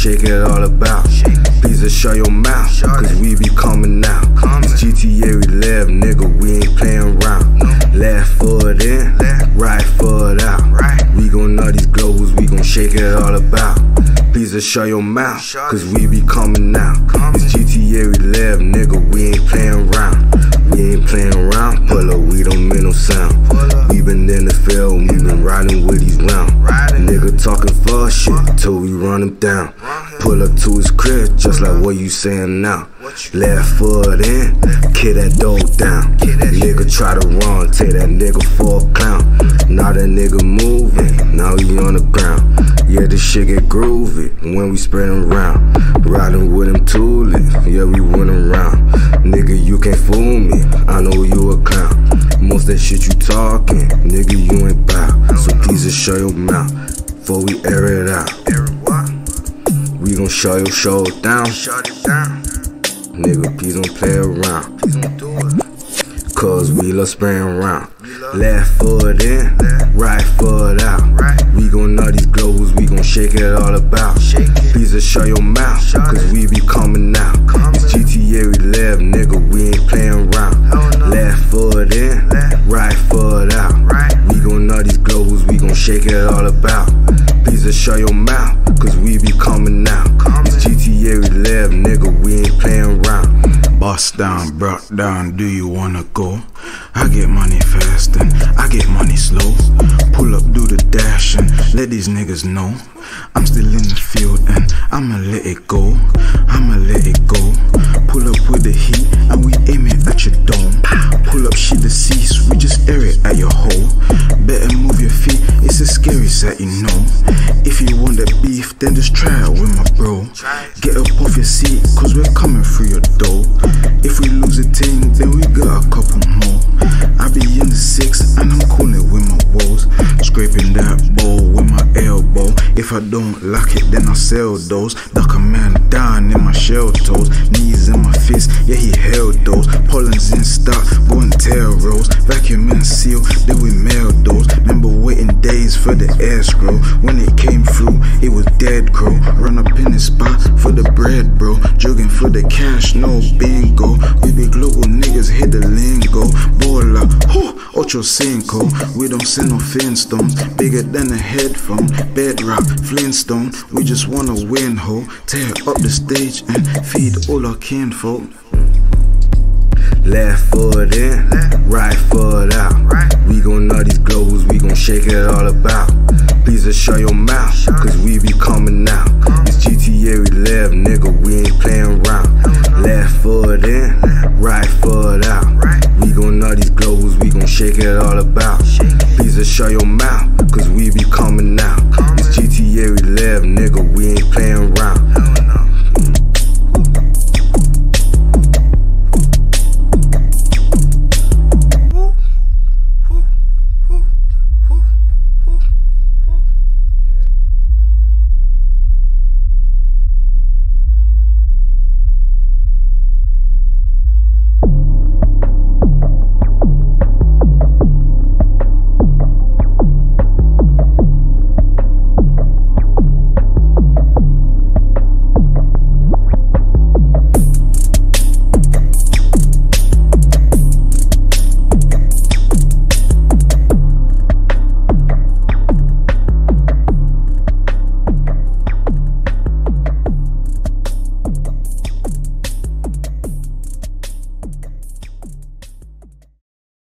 shake it all about. Please just shut your mouth, cause we be coming out. It's GTA we live, nigga, we ain't playing around. Left foot in, right foot out. We gon' know these globals, we gon' shake it all about. Please just shut your mouth, cause we be coming out. It's GTA we live, nigga, we ain't playing around. We ain't playing around, pull up, we don't make no sound. We been in the field, we been riding with these round. Nigga talking for shit, till we run him down. Pull up to his crib, just like what you saying now. Left foot in, kick that door down. Nigga try to run, take that nigga for a clown. Now that nigga moving, now he on the ground. Yeah, this shit get groovy when we spreadin' around. Riding with him tooling, yeah, we run around. Nigga, you can't fool me, I know you a clown. Most that shit you talking, nigga, you ain't bout. So please just shut your mouth, before we air it out. We gon' shut your show down. Nigga, please don't play around, cause we love spraying around. Left foot in, right foot out. We gon' know these globals, we gon' shake it all about. Please just shut your mouth, cause we be coming out. It's GTA we live, nigga, we ain't playing around. Left foot in, right foot out. We gon' know these globals, we gon' shake it all about. Please just shut your mouth, cause we be coming out. It's GTA we live, nigga, we ain't playing around. Bust down, brought down, do you wanna go? I get money fast and I get money slow. Pull up, do the dash and let these niggas know I'm still in the field and I'ma let it go. I'ma let it go. Pull up with the heat and we aim it at your dome. Pull up shit deceased, we just air it at your hole. Better move your feet, it's a scary sight, you know. If you want that beef, then just try it with my bro. Get up off your seat, cause we're coming through your door. If we lose a team, then we got a couple more. I be in the 6 and I'm coolin' with my woes. Scraping that bowl with my elbow. If I don't lock it, then I sell those. Duck a man down in my shell toes. Knees in my fist, yeah, he held those. Pollen's in stock, go and tail rolls. Vacuum and seal, then we mail those. Remember waiting days for the air scroll. When it came through, it was dead crow. Run up in the spot for the bread, bro. Jugging for the cash, no bingo. We be global niggas, hit the lingo. Bola, Ocho Cinco. We don't send no finstones. Bigger than a headphone. Bedrock, Flintstone. We just wanna win, ho. Tear up the stage and feed all our kinfolk. Left foot in, right foot out. We gon' know these globals, we gon' shake it all about. Please just shut your mouth, cause we be coming out. It's GTA we live, nigga, we ain't playing around. Left foot in, right foot out. We gon' know these globals, we gon' shake it all about. Please just shut your mouth,